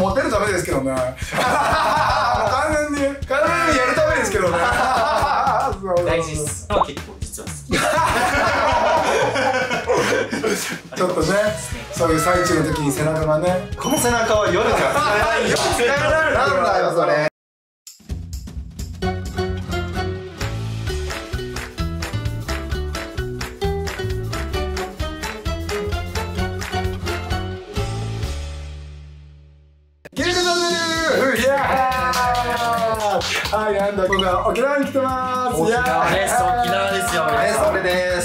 モテるためですけどね。完全にやるためですけどね。 大事っす。結構実は好き。 ちょっとね、そういう最中の時に背中がね。 この背中は夜には使えないよ。 使えないなんだよそれ。はい、なんだ、今回は沖縄に来てます。 沖縄です。沖縄ですよ。 それです。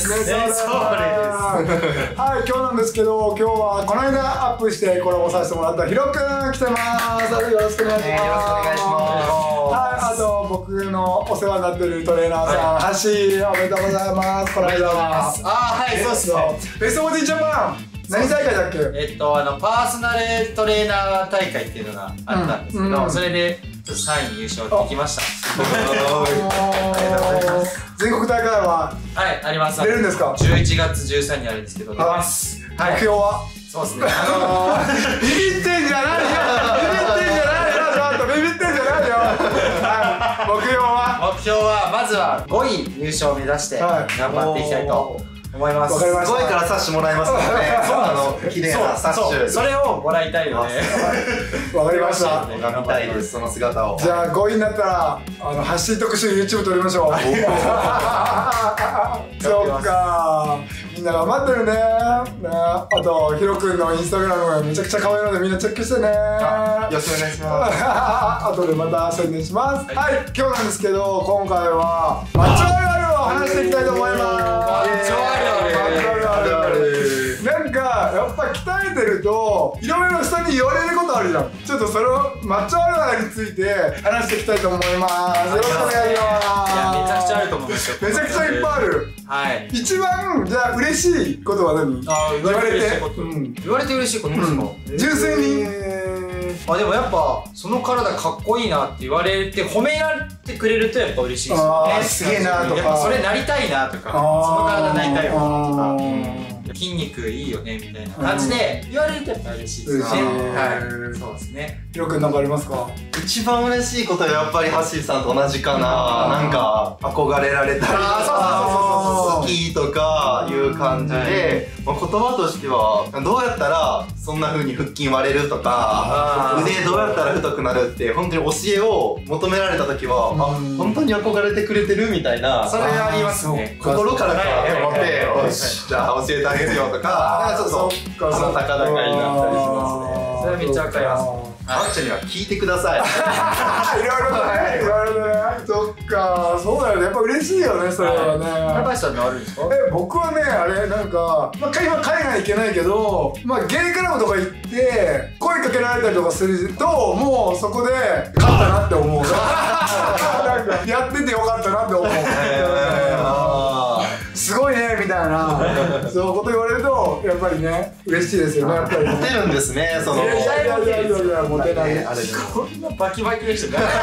はい、今日なんですけど、今日はこの間アップしてコラボさせてもらったヒロくん来てます。よろしくお願いします。 よろしくお願いします。 はい、あと僕のお世話になってるトレーナーさん、ハシおめでとうございます。この間は。 はい、そうっすよ。 ベストボディジャパン。何大会だっけ？ パーソナルトレーナー大会っていうのがあったんですけど、それで3位入賞できました。 全国大会ははいあります。 出るんですか ？11月13日にあるんですけど出ます。 目標は？ そうですね。 ビビってんじゃないよ。ビビってんじゃないよ。目標はまずは5位入賞を目指して頑張っていきたいと思います。 わかりました。 5位から冊子もらいますからね。綺麗な冊子。 それをもらいたいので。 わかりました。 見たいです、その姿を。 じゃあ5位になったら発信特集 YouTube 撮りましょう。そっか。みんな頑張ってるね。あとヒロくんのインスタグラムがめちゃくちゃ可愛いのでみんなチェックしてね。 よろしくお願いします。 後でまた宣伝します。はい、今日なんですけど今回はマッチョあるあるを話していきたいと思います。なんかやっぱ鍛えてるといろいろ人に言われることあるじゃん。ちょっとそれをマッチョあるあるについて話していきたいと思います。よろしくお願いします。 いやめちゃくちゃあると思うんですよ。 めちゃくちゃいっぱいある。 はい。 一番じゃあ嬉しいことは何？言われて言われて嬉しいことですか？ 純粋に。 でもやっぱその体かっこいいなって言われて褒められてくれるとやっぱ嬉しいですよね。 すげえなとか、 やっぱそれなりたいなとか、その体なりたいわとか、筋肉いいよねみたいな感じで言われるとやっぱ嬉しいですね。はい、そうですね。 ヒロくんなんかありますか？ 一番嬉しいことはやっぱりハッシーさんと同じかな。なんか憧れられたりとか好きとかいう感じで、言葉としてはどうやったらそんな風に腹筋割れるとか腕どうやったら太くなるって本当に教えを求められた時は本当に憧れてくれてるみたいな、 それありますね。 心からか思ってよしじゃあ教えてあげるよとか、ちょっと高々になったりしますね。 それはめっちゃわかります。 マッチョには聞いてください。 いろいろね、いろいろね。そっか、そうだよね。やっぱ嬉しいよね、それはね。 高橋さんのあるんですか？ 僕はね、あれ、なんか、今海外行けないけど、ゲイクラブとか行って、声かけられたりとかすると、もうそこで、勝ったなって思う。なんか、やっててよかったなって思う。すごいねみたいなそういうこと言われるとやっぱりね嬉しいですよね。やっぱりモテるんですね。そのいやモテない。 こんなバキバキでしたね。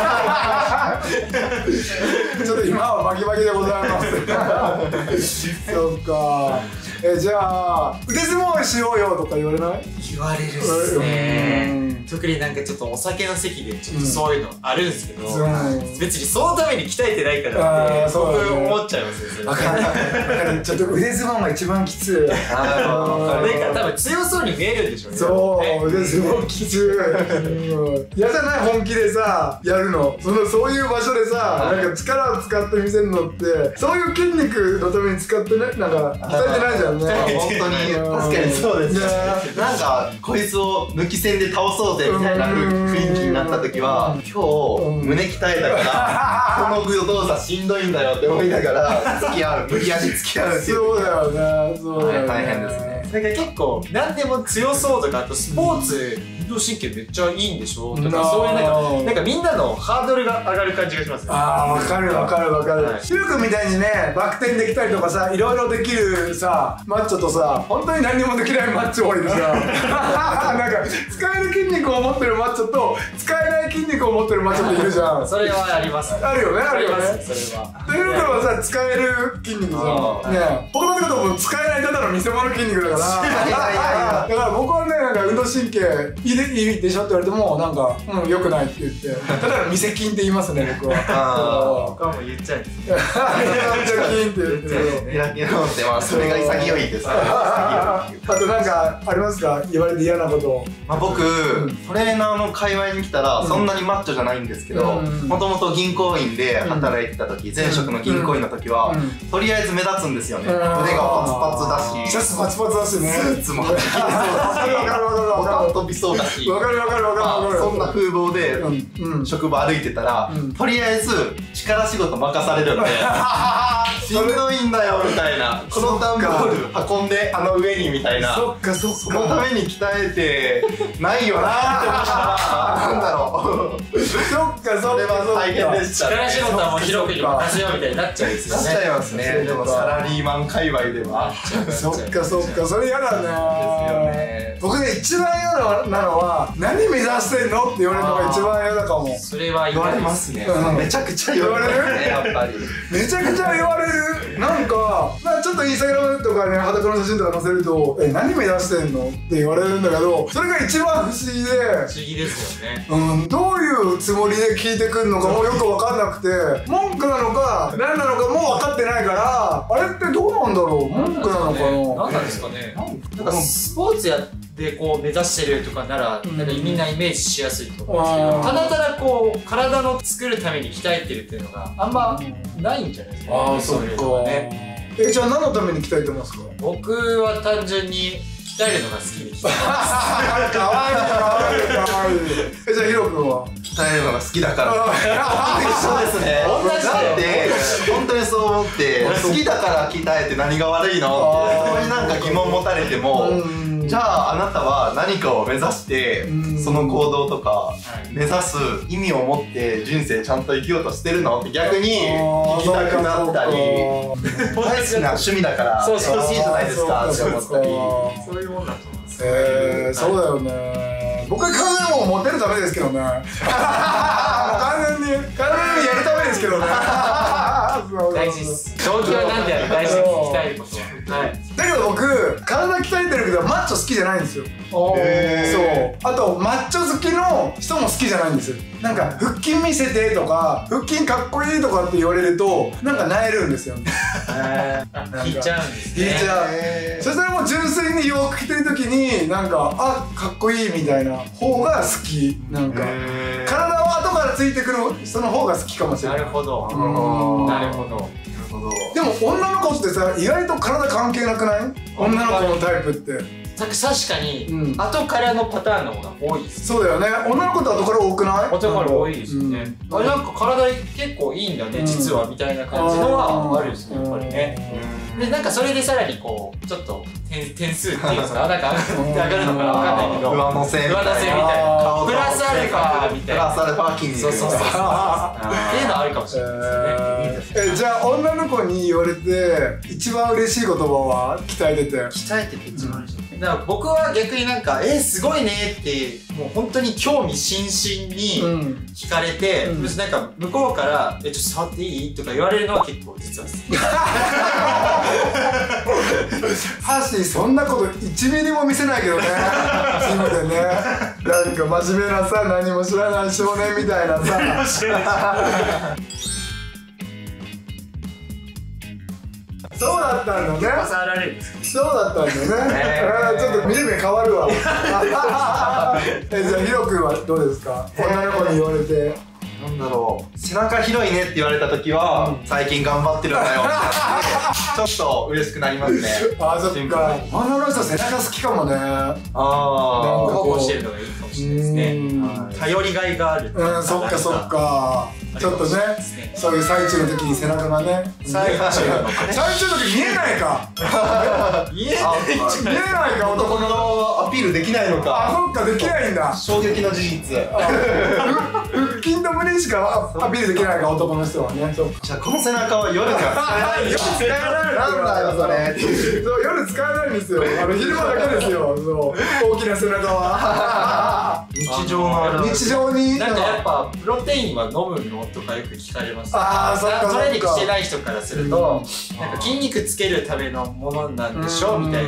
ちょっと今はバキバキでございます。そうか。じゃあ腕相撲しようよとか言われない？ 言われるっすね。特になんかちょっとお酒の席でちょっとそういうのあるんですけど、別にそのために鍛えてないからって僕思っちゃいますよ。 わかる。ちょっと腕相撲が一番きつい。なんか多分強そうに見えるんでしょうね。 そう腕相撲きつい。嫌じゃない本気でさやるの。そういう場所でさなんか力を使って見せるのってそういう筋肉のために使ってねなんか鍛えてないじゃんね。 本当に確かにそうですね。なんかこいつを抜き戦で倒そうぜみたいな雰囲気になった時は今日胸鍛えたからこの動作しんどいんだよって思いながら付き合う無理やり付き合うっていう。 そうだよね。そうだよね。 大変ですね。 なんか結構何でも強そうとかあとスポーツ運動神経めっちゃいいんでしょとかそういうなんかみんなのハードルが上がる感じがしますね。 ああわかるわかるわかる。ヒロ君みたいにねバク転できたりとかさいろいろできるさマッチョとさ本当に何にもできないマッチョ多いでさなんか使える筋肉を持ってるマッチョと使えない筋肉を持ってるマッチョっているじゃん。 それはあります。 あるよねあるよね。 それは。 でヒロ君はさ使える筋肉じゃん。ね他の方も使えないただの偽物筋肉だからな。だから僕はね、なんか運動神経いいでしょって言われても、なんか、良くないって言って。だから未接近って言いますね、僕は。 僕はもう言っちゃうんです未接近って言ってる。 開き直って、まあそれが潔いですね。 あとなんかありますか、言われて嫌なこと。 僕、トレーナーの界隈に来たらそんなにマッチョじゃないんですけど、もともと銀行員で働いてた時、前職の銀行員の時は、とりあえず目立つんですよね。腕がパツパツだし、 シャツパツパツだしね。 スーツもはじきそうだし、ボタン飛びそうだし、 わかるわかるわかる。 そんな風貌で職場歩いてたら、とりあえず力仕事任されるんで、しんどいんだよみたいな、この段ボール運んであの上にみたいな、 そっかそっか、 そのために鍛えてないよなーって思ったら、なんだろう、 そっかそそれは大変でしたね。 力仕事はもう広く任せようみたいになっちゃうんですよね。 なっちゃいますね。でもサラリーマン界隈ではそっかそっか、それ嫌だね。僕ね、一番嫌なのは、何目指してんのって言われるのが一番嫌だかも。 それは言われますね。めちゃくちゃ言われるね、やっぱり。 めちゃくちゃ言われる。なんかちょっとインスタグラムとかね、裸の写真とか載せると、何目指してんのって言われるんだけど、それが一番不思議で、 不思議ですよね。 どういうつもりで聞いてくるのかもよく分かんなくて、文句なのか何なのかも分かってないから、あれってどうなんだろう、文句なのかな。 何なんですかね。なんかスポーツやってこう目指してるとかなら、なんかみんなイメージしやすいと思うんですけど、ただただこう体の作るために鍛えてるっていうのがあんまないんじゃないですか。 ああ、そっか。じゃあ何のために鍛えてますか？ 僕は単純に鍛えるのが好きで鍛えてます。 かわいいかわいいかわいい。じゃあヒロ君は？ 鍛えるのが好きだから。そうですね。だって本当にそう思って、好きだから鍛えて何が悪いのって、そこになんか疑問持たれても、じゃああなたは何かを目指してその行動とか目指す意味を持って人生ちゃんと生きようとしてるのって逆に聞きたくなったり、大好きな趣味だから楽しいじゃないですかって思ったり、 そういうもんだと思います。 そうだよね。僕は完全にもうモテるためですけどね。完全にやるためですけどね。 大事です。動機は何である、大事です。鍛えることは。 だけど僕、体鍛えてるけどマッチョ好きじゃないんですよ。そう。あとマッチョ好きの人も好きじゃないんですよ。なんか腹筋見せてとか腹筋かっこいいとかって言われるとなんか萎えるんですよね。 引いちゃうんですね。 引いちゃう。そしたらもう純粋に洋服着てる時になんかかっこいいみたいな方が好き。なんか体は後からついてくる人の方が好きかもしれない。 なるほど。なるほど。 でも女の子ってさ、意外と体関係なくない？女の子のタイプって。 確かに後からのパターンの方が多いです。 そうだよね。女の子って後から多くない？ 後から多いですよね。あれなんか体結構いいんだね実はみたいな感じのはあるんですね、やっぱりね。でなんかそれでさらにこうちょっと点数っていうのかなんか上がるのかな分かんないけど、 上乗せみたいな、 プラスアルファみたいな、 プラスアルファ筋肉、 そうっていうのはあるかもしれないですね。 じゃあ女の子に言われて一番嬉しい言葉は鍛えてて？ 鍛えてて一番嬉しい。だから僕は逆になんかすごいねってもう本当に興味津々に聞かれて、なんか向こうからちょっと触っていいとか言われるのは結構実は好き。 ハッシーそんなこと1ミリも見せないけどね。ジムでね、なんか真面目なさ、何も知らない少年みたいなさ。そうだったんだね。 触られるんですか？ そうだったんだね。ちょっと見る目変わるわ。じゃあヒロ君はどうですか？女の子に言われて。 なんだろう、背中広いねって言われた時は、最近頑張ってるんだよちょっと嬉しくなりますね。 あ、そっか。女の人背中好きかもね。 なんかこうしてるのがいいかもしれないですね。頼りがいがある。 そっかそっか。ちょっとね、そういう最中の時に背中がね。 最中の時見えないか。見えないか、男のアピールできないのか。 あ、そっか、できないんだ。 衝撃の事実。 腹筋と胸しかアピールできないか、男の人はね。 じゃあこの背中は夜には夜使えない。 なんだよそれ。 そう、夜使えないんですよ。昼間だけですよ。大きな背中は。 日常のある。 日常に。 なんかやっぱプロテインは飲むのとかよく聞かれます。 ああ、そっか。 トレーニングしてない人からすると、なんか筋肉つけるためのものなんでしょみたいな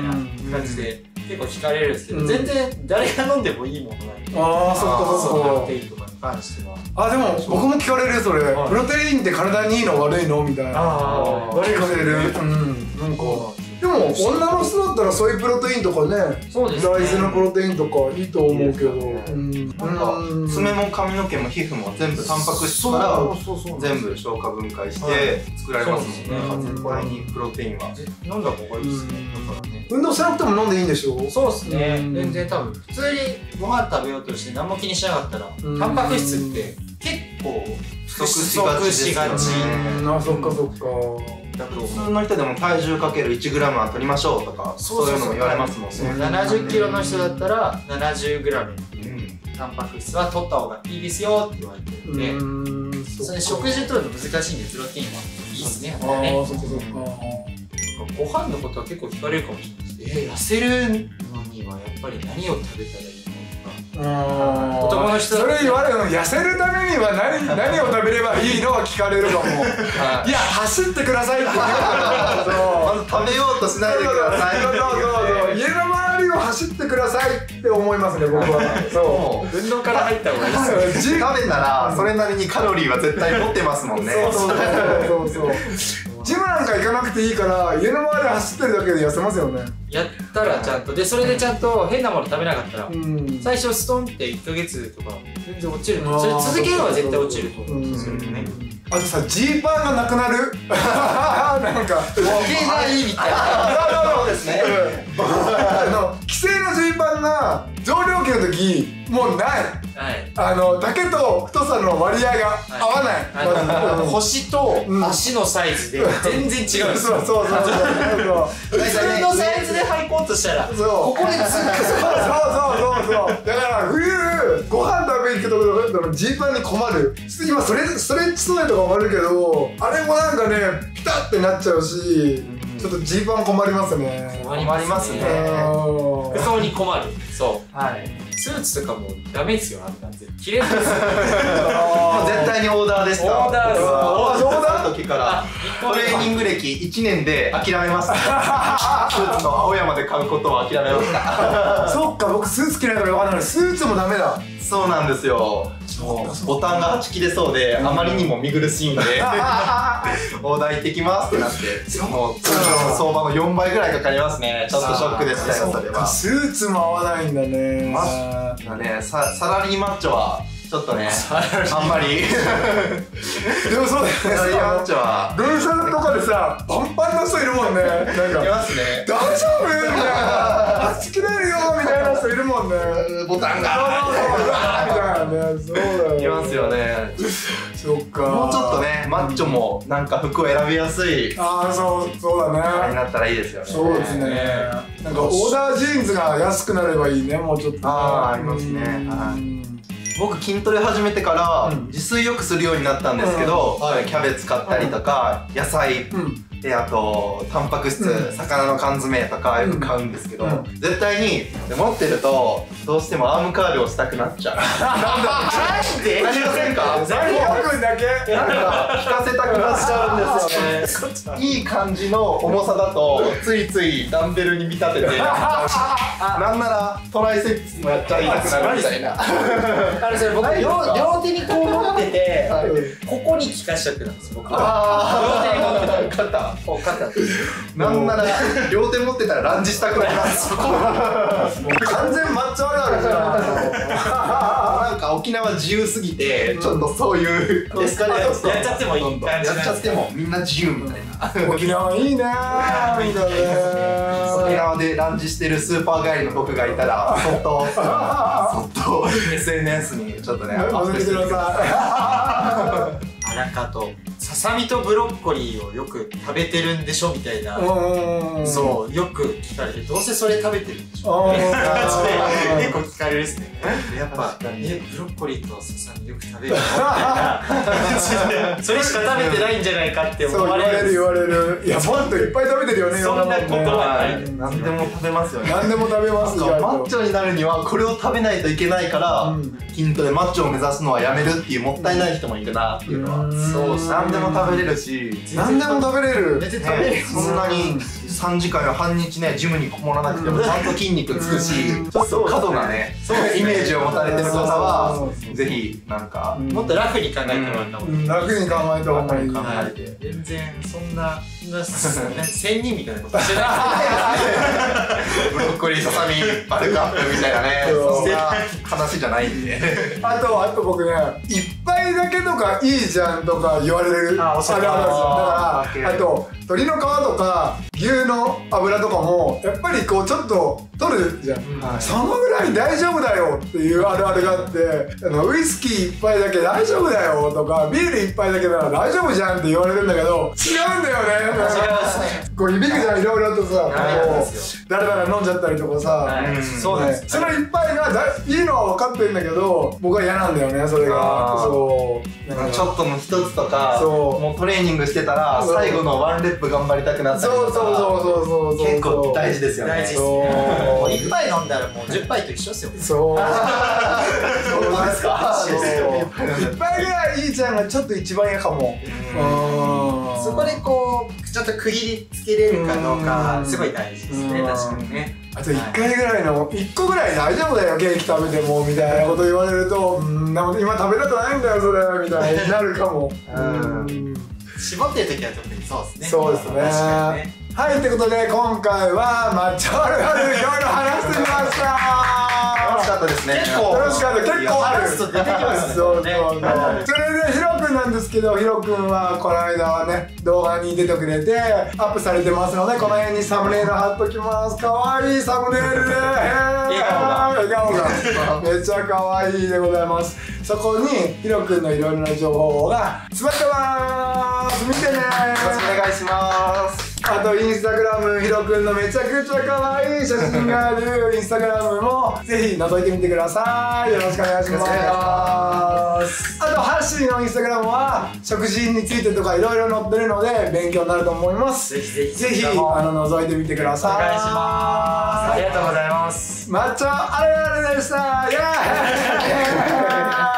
感じで結構聞かれるんですけど、全然誰が飲んでもいいものなんで。 ああ、そっかそっか。 プロテインとかに関しては。 あ、でも僕も聞かれるそれ。プロテインって体にいいの悪いのみたいな。聞かれる。なんか。でも女の人だったらソイプロテインとかね、大豆のプロテインとかいいと思うけど、 なんか爪も髪の毛も皮膚も全部タンパク質から全部消化分解して作られますもんね。絶対にプロテインは飲んだ方がいいですね。だからね。 運動しなくても飲んでいいんでしょ？ そうですね。全然多分普通にご飯食べようとして何も気にしなかったら、タンパク質って結構不足しがち。 あ、そっかそっか。 普通の人でも体重かける 1g は取りましょうとかそういうのも言われますもんね。 70キロの人だったら 70g タンパク質は取った方がいいですよって言われてるんで、それ食事取るの難しいんでプロテインはいいですね。 ああ、そっかそっか。 ご飯のことは結構聞かれるかもしれないです。痩せるのにはやっぱり何を食べたらいいのとか。男の人それ言われるの、痩せるためには何を食べればいいのは聞かれるかも。いや、走ってくださいって言うからまず食べようとしないでください。 家の周りを走ってくださいって思いますね、僕は。そう。 運動から入った方がいいです。 食べたらそれなりにカロリーは絶対持ってますもんね。 そうそう。ジムなんか行かなくていいから家の周り走ってるだけで痩せますよね。 やったらちゃんとで、それでちゃんと変なもの食べなかったら最初ストンって1ヶ月とか全然落ちる。それ続けるのは絶対落ちると思うんですよね。 あとさ、ジーパンがなくなる。なんか余計がいいみたいな。 そうですね。 既成のジーパンが増量期の時もうない。丈と太さの割合が合わない。 腰と足のサイズで全然違うんですよ。 そうそうそう。 普通のサイズで履こうとしたらここでつく。そうだから冬ご飯食べに行くところのジーパンに困る。今ストレッチ素材とかもあるけど、あれもなんかねピタッてなっちゃうし、ちょっとジーパン困りますね。 困りますね。服装に困る。そう。はい。スーツとかもダメですよ、あんなんで。切れないですよ。 絶対にオーダーでした。 オーダーです。 オーダーの時からトレーニング歴1年で諦めました。スーツの青山で買うことを諦めました。 そっか、僕スーツ着ないから分かんない。スーツもダメだ。 そうなんですよ。ボタンがはち切れそうであまりにも見苦しいんでオーダー行ってきますってなって、もう通常の相場の4倍ぐらいかかりますね。ちょっとショックでしたよ、それは。 スーツも合わないんだね。 サラリーマッチョはちょっとね、あんまり。 でもそうだよね。 サラリーマッチョは電車とかでさ、パンパンの人いるもんね。なんかいますね。 大丈夫みたいな、はち切れるよみたいな人いるもんね。 ボタンがみたいなね。そうだよ。 いますよね。 そっか。 もうちょっとね、マッチョもなんか服を選びやすい。 ああ、そうだね。 あれになったらいいですよね。 そうですね。なんかオーダージーンズが安くなればいいね、もうちょっと。 ああ、ありますね。僕筋トレ始めてから自炊よくするようになったんですけど、キャベツ買ったりとか野菜で、あとタンパク質、魚の缶詰とかよく買うんですけど、絶対に持ってるとどうしてもアームカールをしたくなっちゃう。 なんで？ なりませんか？ 僕だけなんか引かせたくなっちゃうんですよね。いい感じの重さだとついついダンベルに見立ててなんならトライセップスもやっちゃいたくなるみたいな。 それ僕両手にこう持っててここに効かしちゃってるんです僕は。両手に持ってたら肩なんなら両手持ってたらランジしたくなります。 完全マッチョあるあるじゃん。 なんか沖縄自由すぎてちょっとそういうエスカレートやっちゃってもいい感じ。 やっちゃってもみんな自由みたいな。 沖縄いいねーみんなね。 沖縄でランジしてるスーパー帰りの僕がいたらそっと SNS にちょっとねアップしてください。 なんかあとささみとブロッコリーをよく食べてるんでしょみたいな、そうよく聞かれて、どうせそれ食べてるんでしょみたいな感じで結構聞かれるですね。やっぱブロッコリーとささみよく食べるのみたいな、それしか食べてないんじゃないかって思われる。 言われる。いやもっといっぱい食べてるよね。 そんなことはない。 何でも食べますよね。 何でも食べます。 マッチョになるにはこれを食べないといけないから、筋トレマッチョを目指すのはやめるっていうもったいない人もいるなっていうのは。そうです。な何でも食べれるし、 何でも食べれる。 全然食べれる。 そんなに3時間や半日ねジムにこもらなくてもちゃんと筋肉つくし、ちょっと過度なねイメージを持たれてる方はぜひなんかもっとラフに考えてもらった方がいい。 楽に考えた方がいい。 考えて全然そんな仙人みたいなことしてない。 ブロッコリーささみバルカップみたいなね、そんな話じゃないんで。 あと僕ね、一杯だけとかいいじゃんとか言われるあるあるんですよ。だからあと鶏の皮とか牛の油とかもやっぱりこうちょっと取るじゃん、そのぐらい大丈夫だよっていうあるあるがあって、ウイスキー一杯だけ大丈夫だよとかビール一杯だけなら大丈夫じゃんって言われるんだけど、違うんだよね。 違いますね。 こう響くじゃん、いろいろとさ、だらだら飲んじゃったりとかさ、 そうなんです。 その一杯がいいのは分かってるんだけど僕は嫌なんだよね、それが。そうなんかちょっとの一つとかそうもうトレーニングしてたら最後のワンレップ頑張りたくなったりとかそう結構大事ですよね。 大事ですね。もう1杯飲んだらもう10杯と一緒ですよ。 そうそうですか。 一杯ぐらいいいじゃんがちょっと一番嫌かも。 そこでこうちょっと区切りつけれるかどうかすごい大事ですね。確かにね。 あと1回ぐらいの1個ぐらい大丈夫だよケーキ食べてもみたいなこと言われると今食べたくないんだよそれみたいになるかも。 絞ってる時は特にそうですね。 そうですね。はい、ということで今回は抹茶あるあるいろいろ話してみました。 楽しかったですね。 結構楽しかった。結構ある。 話すと出てきますね。 そう。それでヒロくんなんですけど、ヒロくんはこの間はね動画に出てくれてアップされてますので、この辺にサムネイル貼っときます。かわいいサムネイルで笑顔がめっちゃかわいいでございます。そこにヒロくんのいろいろな情報が詰まってます。見てね。よろしくお願いします。 あとインスタグラムヒロくんのめちゃくちゃ可愛い写真があるインスタグラムもぜひ覗いてみてください。よろしくお願いします。あとハッシーのインスタグラムは食事についてとかいろいろ載ってるので勉強になると思います。ぜひ覗いてみてください。 お願いします。ありがとうございます。 抹茶あれあれでした。イエーイ